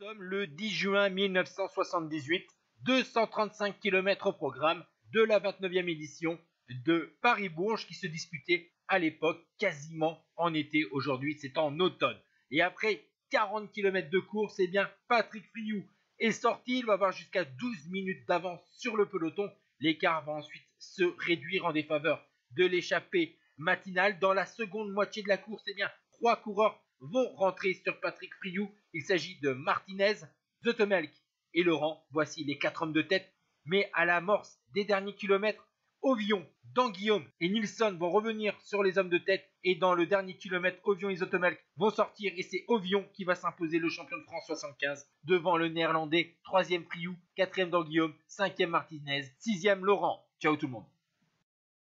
sommes le 10 juin 1978, 235 km au programme de la 29e édition de Paris-Bourges qui se disputait à l'époque quasiment en été. Aujourd'hui, c'est en automne. Et après 40 km de course, eh bien, Patrick Frioul est sorti. Il va avoir jusqu'à 12 minutes d'avance sur le peloton. L'écart va ensuite se réduire en défaveur de l'échappée matinale. Dans la seconde moitié de la course, eh bien, 3 coureurs vont rentrer sur Patrick Frioul. Il s'agit de Martinez, Zoetemelk et Laurent. Voici les 4 hommes de tête. Mais à l'amorce des derniers kilomètres, Ovion, Dan-Guillaume et Nilsson vont revenir sur les hommes de tête. Et dans le dernier kilomètre, Ovion et Zoetemelk vont sortir. Et c'est Ovion qui va s'imposer le champion de France 75 devant le néerlandais. 3e Frioul, 4e Dan-Guillaume, 5e Martinez, 6e Laurent. Ciao tout le monde.